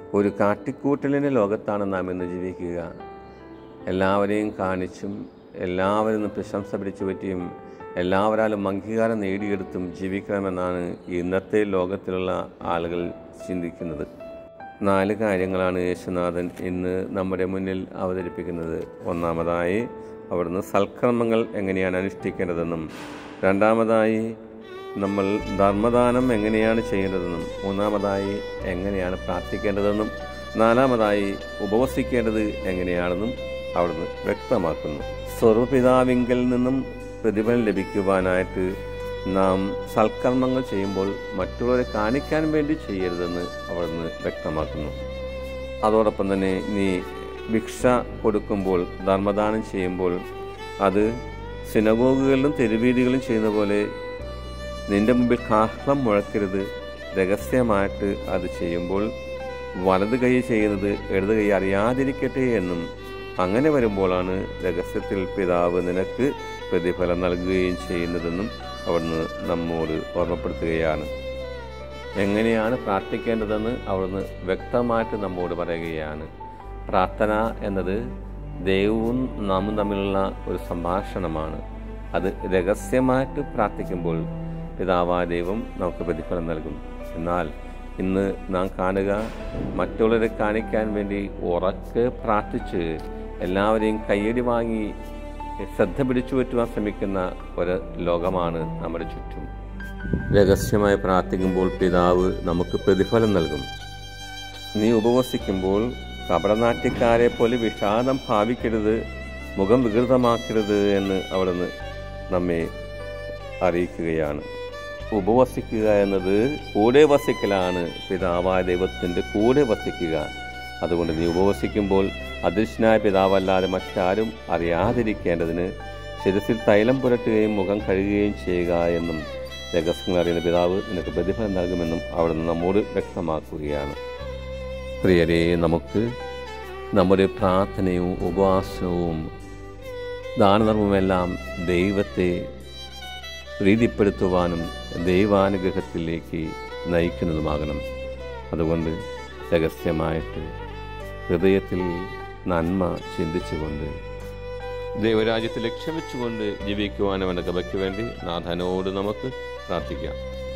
ഒരു കാട്ടിക്കൂട്ടലിൻ്റെ ലോകത്താണ് നാം ഇന്ന് ജീവിക്കുക. എല്ലാവരെയും കാണിച്ചും എല്ലാവരും പ്രശംസ പിടിച്ചു പറ്റിയും എല്ലാവരാലും അംഗീകാരം നേടിയെടുത്തും ജീവിക്കണമെന്നാണ് ഇന്നത്തെ ലോകത്തിലുള്ള ആളുകൾ ചിന്തിക്കുന്നത്. 4 കാര്യങ്ങളാണ് യേശുനാഥൻ ഇന്ന് നമ്മുടെ മുന്നിൽ അവതരിപ്പിക്കുന്നത്. ഒന്നാമതായി അവിടുന്ന് സൽക്കർമ്മങ്ങൾ എങ്ങനെയാണ് അനുഷ്ഠിക്കേണ്ടതെന്നും, രണ്ടാമതായി നമ്മൾ ധർമ്മദാനം എങ്ങനെയാണ് ചെയ്യേണ്ടതെന്നും, മൂന്നാമതായി എങ്ങനെയാണ് പ്രാർത്ഥിക്കേണ്ടതെന്നും, നാലാമതായി ഉപവസിക്കേണ്ടത് എങ്ങനെയാണെന്നും അവിടുന്ന് വ്യക്തമാക്കുന്നു. സ്വർവപിതാവിങ്കിൽ നിന്നും പ്രതിഫലം ലഭിക്കുവാനായിട്ട് നാം സൽക്കർമ്മങ്ങൾ ചെയ്യുമ്പോൾ മറ്റുള്ളവരെ കാണിക്കാൻ വേണ്ടി ചെയ്യരുതെന്ന് അവിടുന്ന് വ്യക്തമാക്കുന്നു. അതോടൊപ്പം തന്നെ നീ ഭിക്ഷ കൊടുക്കുമ്പോൾ, ധർമ്മദാനം ചെയ്യുമ്പോൾ അത് സിനഗോഗുകളിലും തെരുവീതികളിലും ചെയ്യുന്ന പോലെ നിന്റെ മുമ്പിൽ കാഹളം മുഴക്കരുത്. രഹസ്യമായിട്ട് അത് ചെയ്യുമ്പോൾ വലത് കൈ ചെയ്യുന്നത് ഇടത് കൈ അറിയാതിരിക്കട്ടെ എന്നും, അങ്ങനെ വരുമ്പോഴാണ് രഹസ്യത്തിൽ പിതാവ് നിനക്ക് പ്രതിഫലം നൽകുകയും ചെയ്യുന്നതെന്നും അവിടുന്ന് നമ്മോട് ഓർമ്മപ്പെടുത്തുകയാണ്. എങ്ങനെയാണ് പ്രാർത്ഥിക്കേണ്ടതെന്ന് അവിടുന്ന് വ്യക്തമായിട്ട് നമ്മോട് പറയുകയാണ്. പ്രാർത്ഥന എന്നത് ദൈവവും നാമും തമ്മിലുള്ള ഒരു സംഭാഷണമാണ്. അത് രഹസ്യമായിട്ട് പ്രാർത്ഥിക്കുമ്പോൾ പിതാവായ ദൈവം നമുക്ക് പ്രതിഫലം നൽകും. എന്നാൽ ഇന്ന് നാം കാണുക, മറ്റുള്ളവരെ കാണിക്കാൻ വേണ്ടി ഉറക്കെ പ്രാർത്ഥിച്ച് എല്ലാവരെയും കയ്യടി വാങ്ങി ശ്രദ്ധ പിടിച്ചു പറ്റുവാൻ ശ്രമിക്കുന്ന ഒരു ലോകമാണ് നമ്മുടെ ചുറ്റും. രഹസ്യമായി പ്രാർത്ഥിക്കുമ്പോൾ പിതാവ് നമുക്ക് പ്രതിഫലം നൽകും. നീ ഉപവസിക്കുമ്പോൾ കപടനാട്യക്കാരെ പോലെ വിഷാദം ഭാവിക്കരുത്, മുഖം വികൃതമാക്കരുത് എന്ന് അവിടുന്ന് നമ്മെ അറിയിക്കുകയാണ്. ഉപവസിക്കുക എന്നത് കൂടെ വസിക്കലാണ്, പിതാവായ ദൈവത്തിൻ്റെ കൂടെ വസിക്കുക. അതുകൊണ്ട് നീ ഉപവസിക്കുമ്പോൾ അദൃശ്യനായ പിതാവല്ലാതെ മറ്റാരും അറിയാതിരിക്കേണ്ടതിന് ശിരസിൽ തൈലം പുരട്ടുകയും മുഖം കഴുകുകയും ചെയ്യുക എന്നും, രഹസ്യങ്ങൾ അറിയുന്ന പിതാവ് നിനക്ക് പ്രതിഫലം നൽകുമെന്നും അവിടുന്ന് നമ്മോട് വ്യക്തമാക്കുകയാണ്. പ്രിയരെ, നമുക്ക് നമ്മുടെ പ്രാർത്ഥനയും ഉപവാസവും ദാനധർമ്മവുമെല്ലാം ദൈവത്തെ പ്രീതിപ്പെടുത്തുവാനും ദൈവാനുഗ്രഹത്തിലേക്ക് നയിക്കുന്നതുമാകണം. അതുകൊണ്ട് രഹസ്യമായിട്ട് ഹൃദയത്തിൽ നന്മ ചിന്തിച്ചുകൊണ്ട് ദൈവരാജ്യത്തെ ലക്ഷ്യം വെച്ചുകൊണ്ട് ജീവിക്കുവാൻ അവൻ്റെ കൃപയ്ക്ക് വേണ്ടി നാഥനോട് നമുക്ക് പ്രാർത്ഥിക്കാം.